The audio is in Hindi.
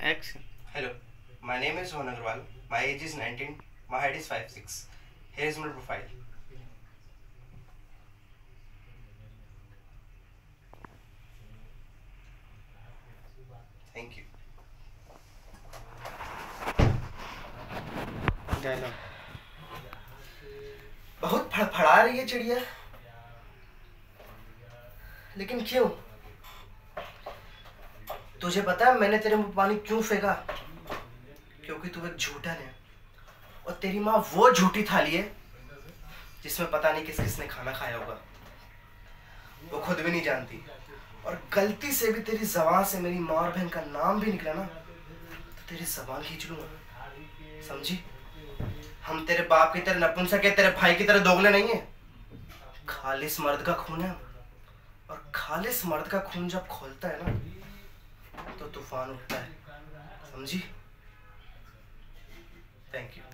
Action. Hello, my name is Rohan Agarwal. My age is 19. My height is 5'6". Here is my profile. Thank you. Dialogue. बहुत फड़फड़ा रही है चिड़िया, लेकिन क्यों? तुझे पता है मैंने तेरे मुंह पानी क्यों फेंका? क्योंकि तू एक झूठन है और तेरी माँ वो झूठी थाली है जिसमें पता नहीं किस किसने खाना खाया होगा। वो खुद भी नहीं जानती, और गलती से भी तेरी जबान से मेरी माँ और बहन का नाम भी निकला ना तो तेरी जबान खींच लूंगा, समझी? हम तेरे बाप की तरह नपुंसक है, तेरे भाई की तरह दोगले नहीं है। खालिस मर्द का खून है, और खालिस मर्द का खून जब खोलता है ना तो तूफान उठता है, समझी? Thank you.